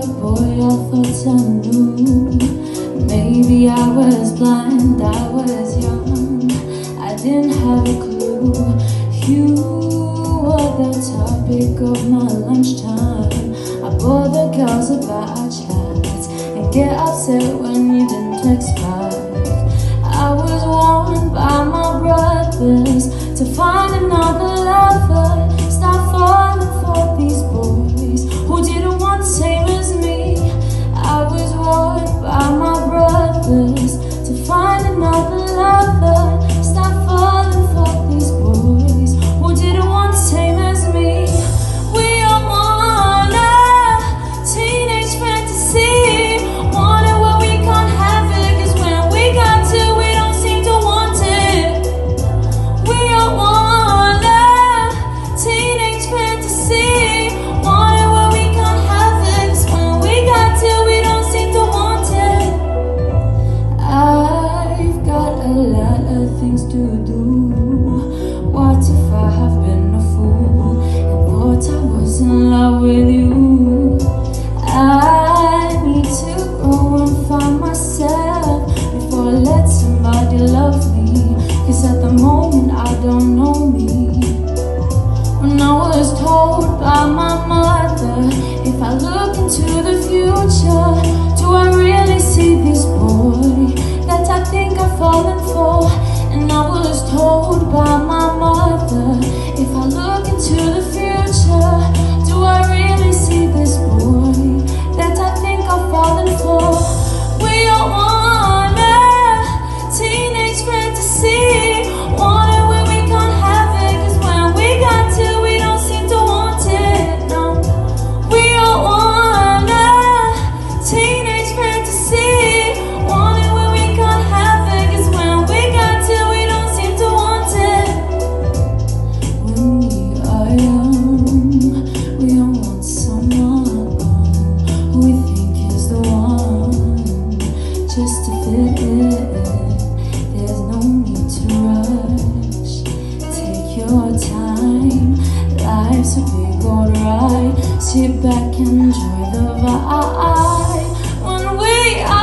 boy, I thought I knew. Maybe I was blind, I was young, I didn't have a clue. You were the topic of my lunchtime. I bore the girls about our chats and get upset when you didn't text back. I was warned by my brothers to find another lover. Stop falling for these boys who didn't want the same as me. I was warned by my brothers to find another lover. Stop falling for these boys who didn't want the same as me. We all want a teenage fantasy, want it where we can't have it, 'cause when we got to, we don't seem to want it. We all want a teenage fantasy, want it where we can't have it, 'cause when we got to, we don't seem to want it. I've got a lot of things to do. What if I have been a fool and thought I was in love with you? I need to grow and find myself before I let somebody love me, 'cause at the moment I don't know me. When I was told by my mother, if I look into the future, do I really see this boy that I think I've fallen for? And I was told by my mother, if I look into the future, do I really see this boy that I think I've fallen for? We all want a teenage fantasy, want it where we can't have it, 'cause when we got to, we don't seem to want it, no. We all want a teenage fantasy, want it where we can't have it, 'cause when we got to, we don't seem to want it. When we are young, we all want someone who we think is the one, just to fit in. There's no need to rush, take your time, life's a big old ride. Sit back and enjoy the vibe. When we